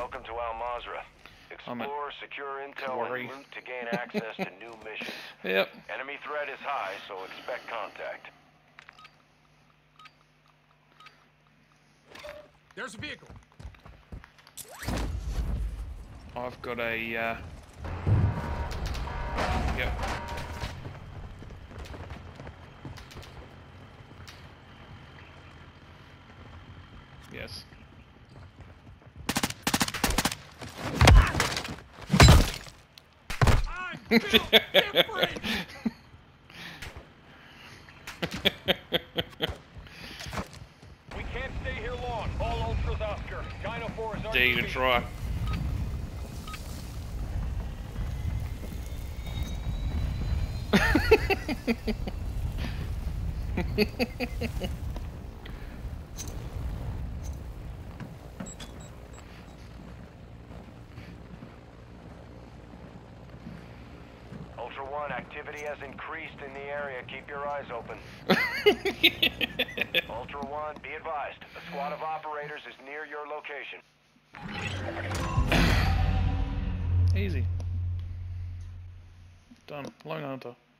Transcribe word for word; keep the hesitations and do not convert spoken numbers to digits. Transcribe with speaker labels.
Speaker 1: Welcome to Al Mazrah. Explore, secure intel,
Speaker 2: quarry.
Speaker 1: and loot to gain access to new missions.
Speaker 2: Yep.
Speaker 1: Enemy threat is high, so expect contact.
Speaker 3: There's a vehicle.
Speaker 2: I've got a. Uh... Yep. Yes.
Speaker 3: I'm built different. We can't stay here long. All Ultras Oscar. Dino four is on
Speaker 2: Dare you to try.
Speaker 1: Ultra One, activity has increased in the area. Keep your eyes open. Ultra One, be advised. A squad of operators is near your location.
Speaker 2: Easy. Done. Lone Hunter.